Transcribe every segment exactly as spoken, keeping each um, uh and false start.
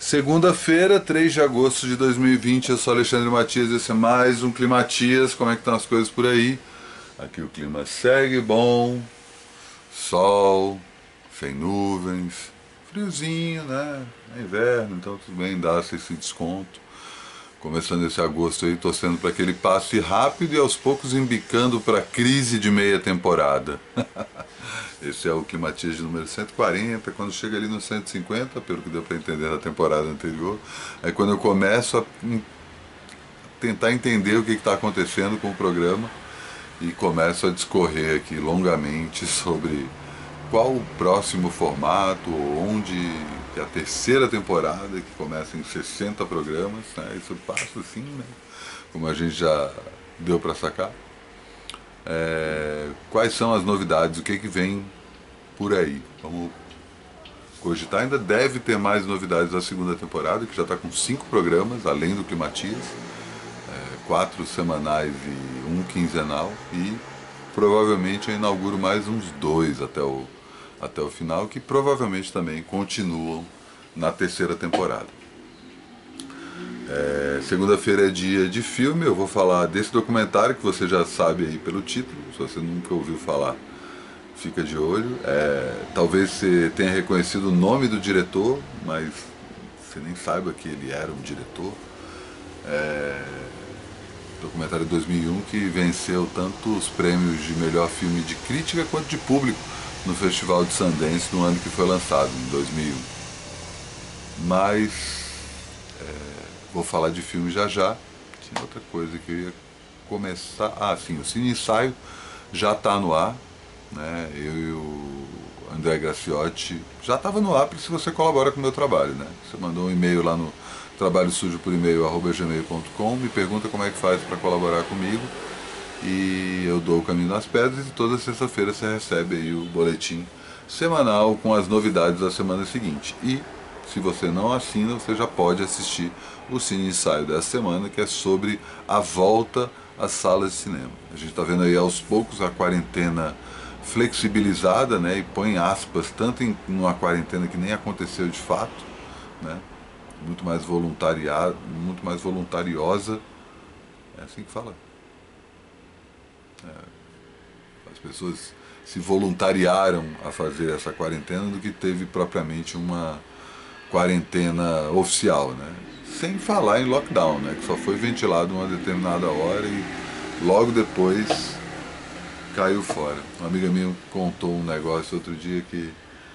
Segunda-feira, três de agosto de dois mil e vinte, eu sou Alexandre Matias, esse é mais um Climatias. Como é que estão as coisas por aí? Aqui o clima segue bom, sol, sem nuvens, friozinho, né? É inverno, então tudo bem, dá-se esse desconto. Começando esse agosto aí, torcendo para que ele passe rápido e aos poucos embicando para a crise de meia temporada. Esse é o Climatias de número cento e quarenta, quando chega ali no cento e cinquenta, pelo que deu para entender na temporada anterior, é quando eu começo a tentar entender o que está acontecendo com o programa e começo a discorrer aqui longamente sobre qual o próximo formato, onde que é a terceira temporada, que começa em sessenta programas, né? Isso passa assim, né? Como a gente já deu para sacar. É, quais são as novidades, o que, que vem por aí? Vamos cogitar, ainda deve ter mais novidades da segunda temporada, que já está com cinco programas, além do Climatias, é, quatro semanais e um quinzenal, e provavelmente eu inauguro mais uns dois até o, até o final, que provavelmente também continuam na terceira temporada. É, segunda-feira é dia de filme, eu vou falar desse documentário que você já sabe aí pelo título, se você nunca ouviu falar, fica de olho. É, talvez você tenha reconhecido o nome do diretor, mas você nem saiba que ele era um diretor. É, documentário de dois mil e um que venceu tanto os prêmios de melhor filme de crítica quanto de público no Festival de Sundance no ano que foi lançado, em dois mil e um. Mas vou falar de filme já já. Tinha outra coisa que eu ia começar. Ah, sim, o Cine Ensaio já está no ar, né? Eu e o André Graciotti já estava no ar, se você colabora com o meu trabalho, né? Você mandou um e-mail lá no trabalho sujo por e-mail arroba gmail ponto com, me pergunta como é que faz para colaborar comigo e eu dou o caminho das pedras, e toda sexta-feira você recebe aí o boletim semanal com as novidades da semana seguinte. E se você não assina, você já pode assistir o Cine Ensaio dessa semana, que é sobre a volta às salas de cinema. A gente está vendo aí aos poucos a quarentena flexibilizada, né, e põe aspas, tanto em uma quarentena que nem aconteceu de fato, né, muito mais voluntariada, muito mais voluntariosa, é assim que fala. É, as pessoas se voluntariaram a fazer essa quarentena do que teve propriamente uma quarentena oficial, né? Sem falar em lockdown, né? Que só foi ventilado uma determinada hora e logo depois caiu fora. Uma amiga minha contou um negócio outro dia que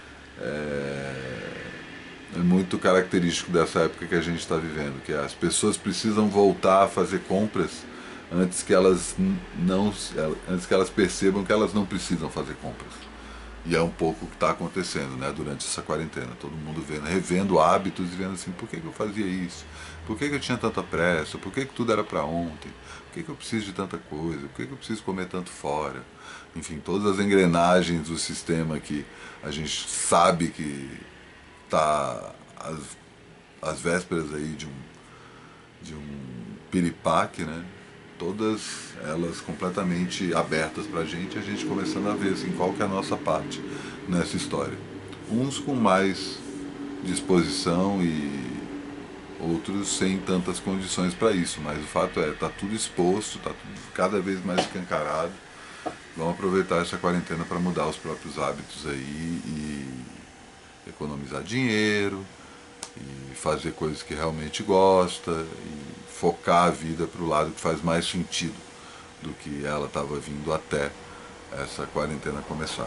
é, é muito característico dessa época que a gente está vivendo, que as pessoas precisam voltar a fazer compras antes que elas não, antes que elas percebam que elas não precisam fazer compras. E é um pouco o que está acontecendo, né, durante essa quarentena. Todo mundo vendo, revendo hábitos e vendo assim, por que, que eu fazia isso? Por que, que eu tinha tanta pressa? Por que, que tudo era para ontem? Por que, que eu preciso de tanta coisa? Por que, que eu preciso comer tanto fora? Enfim, todas as engrenagens do sistema que a gente sabe que está às, às vésperas aí de um, de um piripaque, né? Todas elas completamente abertas para a gente, a gente começando a ver assim, qual que é a nossa parte nessa história. Uns com mais disposição e outros sem tantas condições para isso, mas o fato é, está tudo exposto, está tudo cada vez mais escancarado. Vamos aproveitar essa quarentena para mudar os próprios hábitos aí e economizar dinheiro, e fazer coisas que realmente gosta, e focar a vida para o lado que faz mais sentido do que ela estava vindo até essa quarentena começar.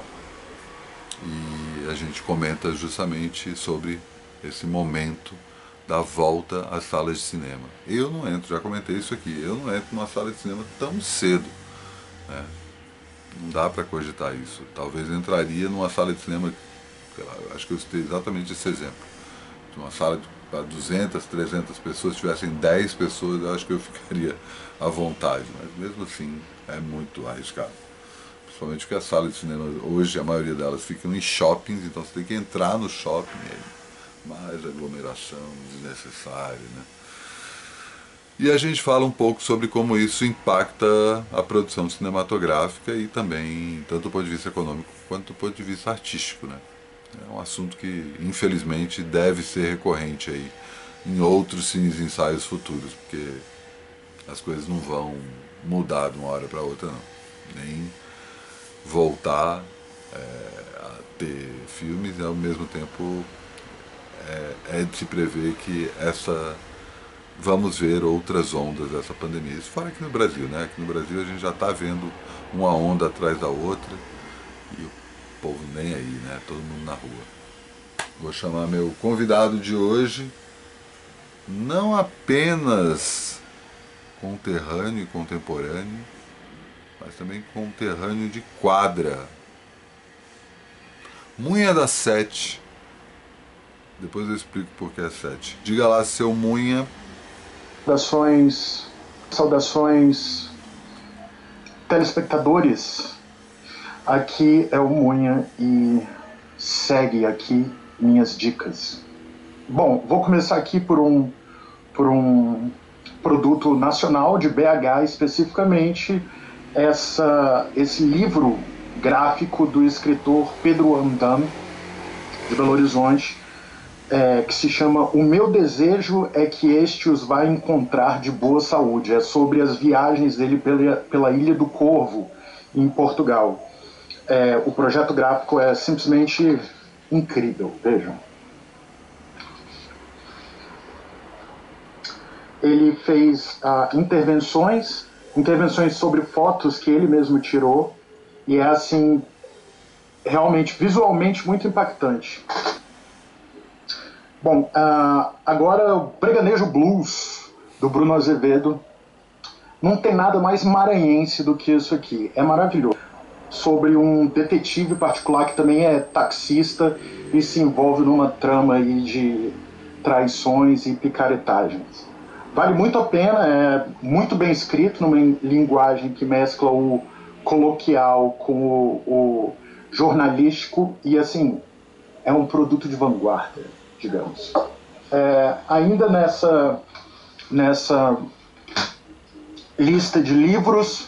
E a gente comenta justamente sobre esse momento da volta às salas de cinema. Eu não entro, já comentei isso aqui, eu não entro numa sala de cinema tão cedo, né? Não dá para cogitar isso. Talvez entraria numa sala de cinema, acho que eu citei exatamente esse exemplo, uma sala para duzentas, trezentas pessoas, se tivessem dez pessoas, eu acho que eu ficaria à vontade, mas mesmo assim é muito arriscado. Principalmente porque as salas de cinema hoje, a maioria delas ficam em shoppings, então você tem que entrar no shopping, mais aglomeração desnecessária, né? E a gente fala um pouco sobre como isso impacta a produção cinematográfica e também, tanto do ponto de vista econômico quanto do ponto de vista artístico, né? É um assunto que, infelizmente, deve ser recorrente aí em outros cines ensaios futuros, porque as coisas não vão mudar de uma hora para outra, não. Nem voltar é, a ter filmes, e ao mesmo tempo é, é de se prever que essa vamos ver outras ondas dessa pandemia. Isso fora aqui no Brasil, né? Aqui no Brasil a gente já está vendo uma onda atrás da outra e o povo nem aí, né? Todo mundo na rua. Vou chamar meu convidado de hoje, não apenas conterrâneo e contemporâneo, mas também conterrâneo de quadra. Munha da Sete. Depois eu explico por que é sete. Diga lá, seu Munha. Saudações, saudações, telespectadores. Aqui é o Munha e segue aqui minhas dicas. Bom, vou começar aqui por um, por um produto nacional de B H, especificamente essa, esse livro gráfico do escritor Pedro Andam, de Belo Horizonte, é, que se chama O Meu Desejo é que Este os vai encontrar de boa saúde. É sobre as viagens dele pela, pela Ilha do Corvo, em Portugal. É, o projeto gráfico é simplesmente incrível, vejam. Ele fez ah, intervenções, intervenções sobre fotos que ele mesmo tirou, e é assim, realmente, visualmente muito impactante. Bom, uh, agora o Breganejo Blues, do Bruno Azevedo. Não tem nada mais maranhense do que isso aqui. É maravilhoso. Sobre um detetive particular que também é taxista e se envolve numa trama aí de traições e picaretagens. Vale muito a pena, é muito bem escrito, numa linguagem que mescla o coloquial com o, o jornalístico e, assim, é um produto de vanguarda, digamos. É, ainda nessa, nessa lista de livros,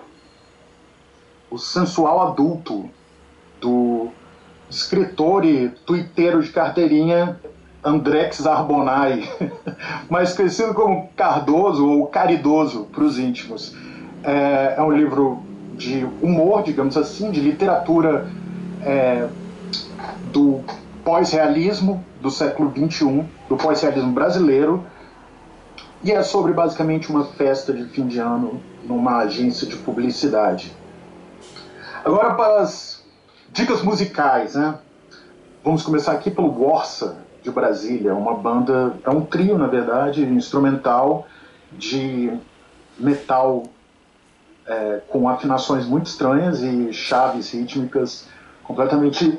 O Sensual Adulto, do escritor e tuiteiro de carteirinha Andrex Arbonai, mais conhecido como Cardoso ou Caridoso para os íntimos. É, é um livro de humor, digamos assim, de literatura é, do pós-realismo do século vinte e um, do pós-realismo brasileiro, e é sobre basicamente uma festa de fim de ano numa agência de publicidade. Agora para as dicas musicais, né? Vamos começar aqui pelo Warsa, de Brasília, uma banda, é um trio, na verdade, instrumental de metal é, com afinações muito estranhas e chaves rítmicas completamente...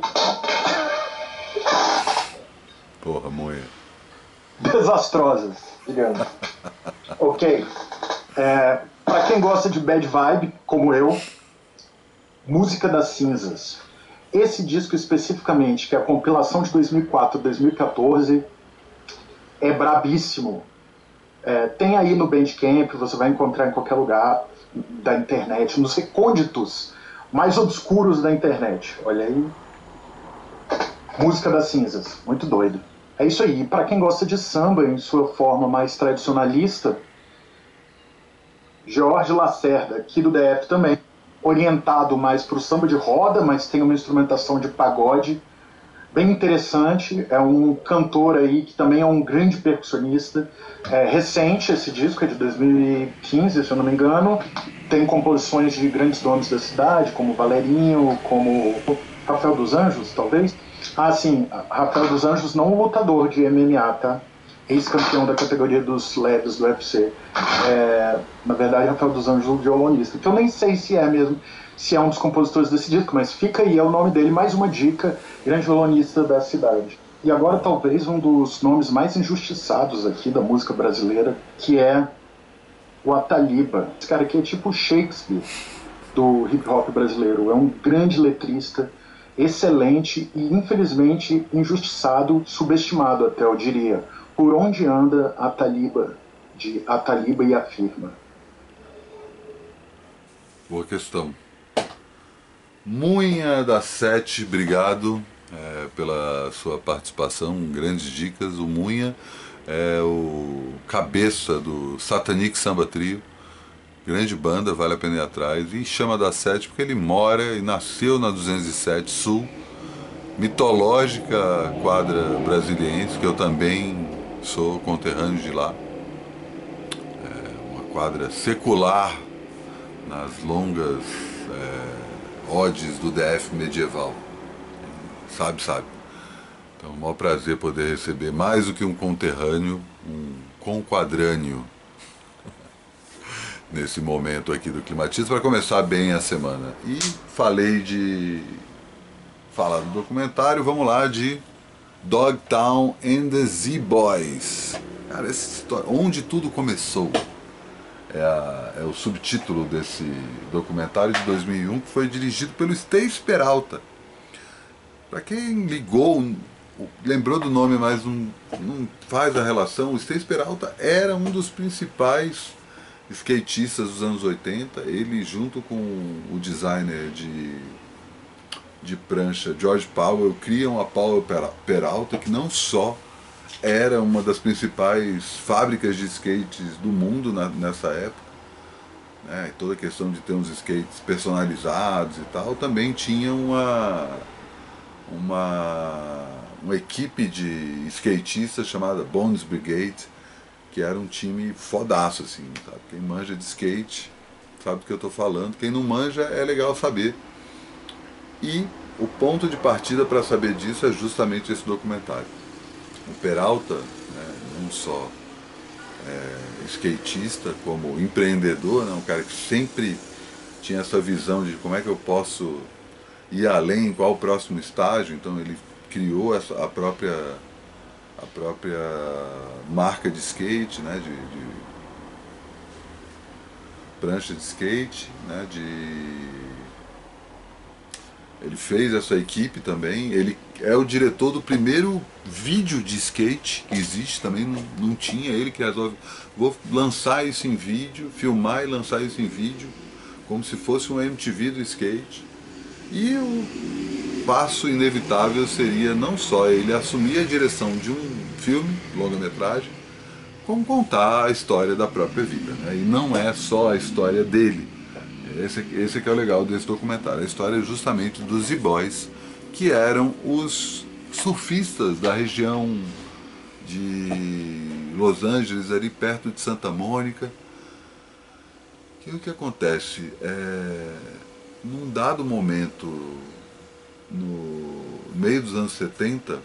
Porra, Munha. desastrosas, digamos. Ok. É, para quem gosta de bad vibe, como eu, Música das Cinzas. Esse disco especificamente, que é a compilação de dois mil e quatro a dois mil e quatorze, é brabíssimo. É, tem aí no Bandcamp, você vai encontrar em qualquer lugar da internet, nos recônditos mais obscuros da internet. Olha aí. Música das Cinzas. Muito doido. É isso aí. Para quem gosta de samba em sua forma mais tradicionalista, Jorge Lacerda, aqui do D F também. Orientado mais para o samba de roda, mas tem uma instrumentação de pagode bem interessante. É um cantor aí que também é um grande percussionista. É recente esse disco, é de dois mil e quinze, se eu não me engano. Tem composições de grandes nomes da cidade, como Valerinho, como Rafael dos Anjos, talvez. Ah, sim, Rafael dos Anjos, não o lutador de M M A, tá? Ex-campeão da categoria dos leves do U F C. É, na verdade, Rafael dos Anjos, o violonista, que eu nem sei se é mesmo, se é um dos compositores desse disco, mas fica aí, é o nome dele, mais uma dica, grande violonista da cidade. E agora talvez um dos nomes mais injustiçados aqui da música brasileira, que é o Ataliba. Esse cara aqui é tipo Shakespeare do hip hop brasileiro, é um grande letrista, excelente e infelizmente injustiçado, subestimado até, eu diria. Por onde anda Ataliba, de Ataliba e Afirma? Boa questão. Munha da Sete, obrigado. é, pela sua participação, grandes dicas. O Munha é o cabeça do Satanic Samba Trio, grande banda, vale a pena ir atrás. E chama da Sete porque ele mora e nasceu na duzentos e sete Sul, mitológica quadra brasiliense, que eu também sou conterrâneo de lá. É uma quadra secular nas longas é, odes do D F medieval. Sabe, sabe. Então, é um maior prazer poder receber mais do que um conterrâneo, um conquadrâneo nesse momento aqui do Climatismo, para começar bem a semana. E falei de falar do documentário, vamos lá, de Dogtown and the Z-Boys. Cara, essa história, onde tudo começou, é, a, é o subtítulo desse documentário de dois mil e um, que foi dirigido pelo Stacy Peralta. Para quem ligou, lembrou do nome, mas não, não faz a relação, o Stacy Peralta era um dos principais skatistas dos anos oitenta. Ele, junto com o designer de, de prancha George Powell, criam a Powell Peralta, que não só era uma das principais fábricas de skates do mundo na, nessa época, né, toda a questão de ter uns skates personalizados e tal, também tinha uma uma, uma equipe de skatistas chamada Bones Brigade, que era um time fodaço, assim, sabe? Quem manja de skate sabe do que eu estou falando, quem não manja é legal saber. E o ponto de partida para saber disso é justamente esse documentário. O Peralta, né, não só é, skatista, como empreendedor, né, um cara que sempre tinha essa visão de como é que eu posso ir além, qual o próximo estágio. Então ele criou essa, a própria a própria marca de skate, né, de, de prancha de skate, né, de ele fez essa equipe também. Ele é o diretor do primeiro vídeo de skate que existe, também não, não tinha. Ele que resolve, vou lançar isso em vídeo, filmar e lançar isso em vídeo, como se fosse um M T V do skate. E o passo inevitável seria não só ele assumir a direção de um filme, longa-metragem, como contar a história da própria vida, né? E não é só a história dele. Esse, esse que é o legal desse documentário. A história é justamente dos Z-Boys, que eram os surfistas da região de Los Angeles, ali perto de Santa Mônica. E o que acontece? É, num dado momento, no meio dos anos setenta,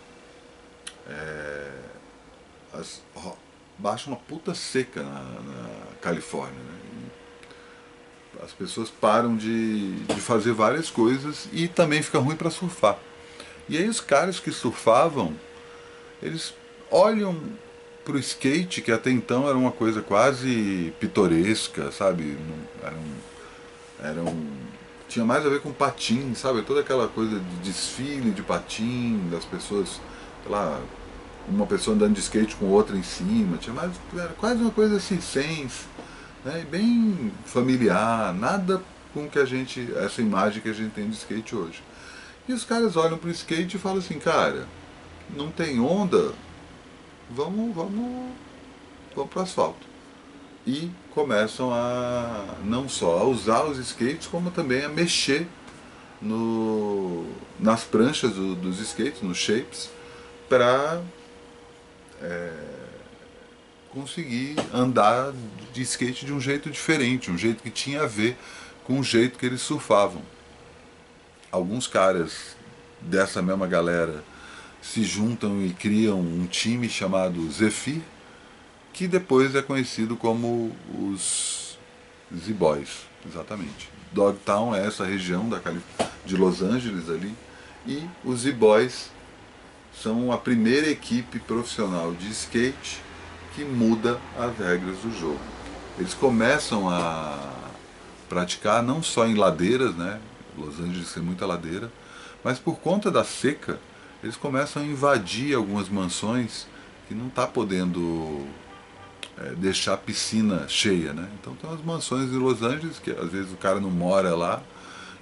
é, as, baixa uma puta seca na, na Califórnia, né? As pessoas param de, de fazer várias coisas e também fica ruim para surfar. E aí os caras que surfavam, eles olham pro skate, que até então era uma coisa quase pitoresca, sabe? Era um, era um, tinha mais a ver com patins, sabe? Toda aquela coisa de desfile de patim, das pessoas, sei lá, uma pessoa andando de skate com outra em cima, tinha mais, era quase uma coisa assim, sem, né, bem familiar, nada com que a gente, essa imagem que a gente tem de skate hoje. E os caras olham pro skate e falam assim, cara, não tem onda, vamos, vamos, vamos pro asfalto. E começam a não só a usar os skates, como também a mexer no, nas pranchas do, dos skates, nos shapes, para é, conseguir andar de skate de um jeito diferente, um jeito que tinha a ver com o jeito que eles surfavam. Alguns caras dessa mesma galera se juntam e criam um time chamado Zephyr, que depois é conhecido como os Z-Boys, exatamente. Dogtown é essa região da Calif de Los Angeles ali, e os Z-Boys são a primeira equipe profissional de skate que muda as regras do jogo. Eles começam a praticar não só em ladeiras, né? Los Angeles tem muita ladeira, mas por conta da seca, eles começam a invadir algumas mansões que não está podendo é, deixar a piscina cheia, né? Então tem umas mansões em Los Angeles que às vezes o cara não mora lá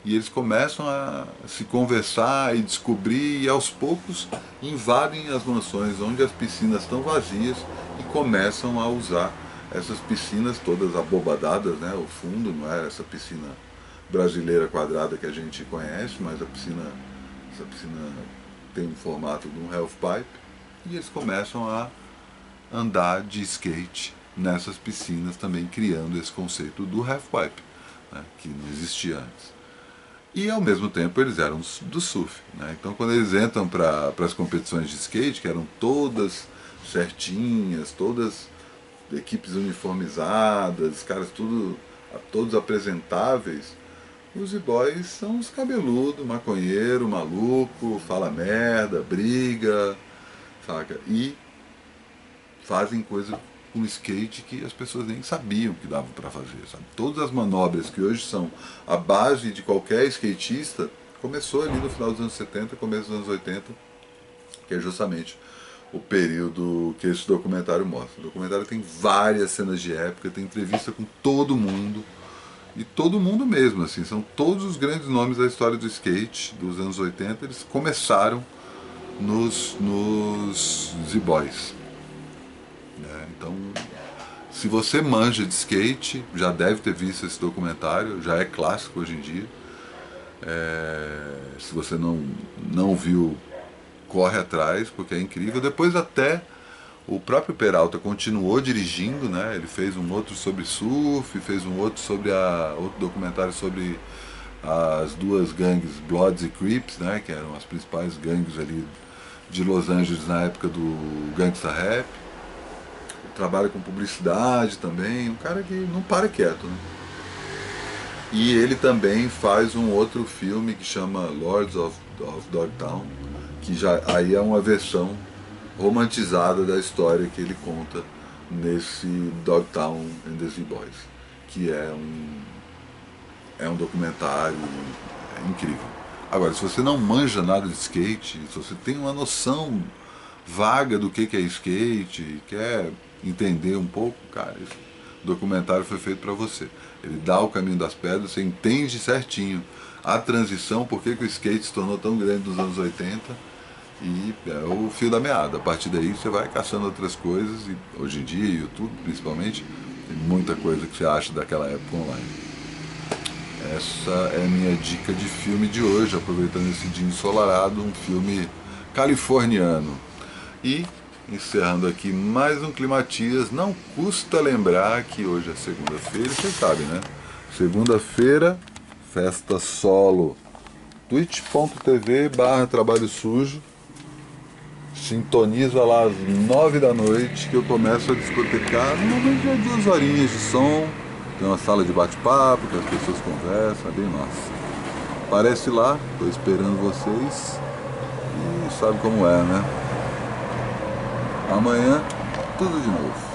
E eles começam a se conversar e descobrir, e aos poucos invadem as mansões onde as piscinas estão vazias e começam a usar essas piscinas todas abobadadas, né? O fundo não é essa piscina brasileira quadrada que a gente conhece, mas a piscina, essa piscina tem um formato de um half pipe, e eles começam a andar de skate nessas piscinas também, criando esse conceito do half pipe, né? Que não existia antes. E ao mesmo tempo eles eram do surf, né? Então quando eles entram para as competições de skate, que eram todas certinhas, todas equipes uniformizadas, caras tudo, todos apresentáveis, os e-boys são os cabeludos, maconheiro, maluco, fala merda, briga, saca? E fazem coisa com skate que as pessoas nem sabiam que dava para fazer, sabe? Todas as manobras que hoje são a base de qualquer skatista começou ali no final dos anos setenta, começo dos anos oitenta, que é justamente o período que esse documentário mostra. O documentário tem várias cenas de época, tem entrevista com todo mundo, e todo mundo mesmo, assim, são todos os grandes nomes da história do skate dos anos oitenta, eles começaram nos, nos Z-Boys. É, então, se você manja de skate, já deve ter visto esse documentário, já é clássico hoje em dia. É, se você não, não viu, corre atrás, porque é incrível. Depois até o próprio Peralta continuou dirigindo, né? Ele fez um outro sobre surf, fez um outro sobre a outro documentário sobre as duas gangues Bloods e Crips, né? Que eram as principais gangues ali de Los Angeles na época do Gangsta Rap. Trabalha com publicidade também, um cara que não para quieto, né? E ele também faz um outro filme que chama Lords of, of Dogtown, que já aí é uma versão romantizada da história que ele conta nesse Dogtown and the Z-Boys, que é um, é um documentário incrível. Agora, se você não manja nada de skate, se você tem uma noção vaga do que é skate, quer entender um pouco, cara, esse documentário foi feito para você. Ele dá o caminho das pedras, você entende certinho a transição, por que o skate se tornou tão grande nos anos oitenta, e é o fio da meada. A partir daí você vai caçando outras coisas, e hoje em dia, YouTube principalmente, tem muita coisa que você acha daquela época online. Essa é a minha dica de filme de hoje, aproveitando esse dia ensolarado, um filme californiano. E, encerrando aqui mais um Climatias, não custa lembrar que hoje é segunda-feira, vocês sabem, né? Segunda-feira, festa solo, twitch ponto tv barra trabalho sujo, sintoniza lá às nove da noite que eu começo a discotecar, normalmente é duas horinhas de som, tem uma sala de bate-papo, que as pessoas conversam, é bem massa. Aparece lá, tô esperando vocês, e sabe como é, né? Amanhã, tudo de novo.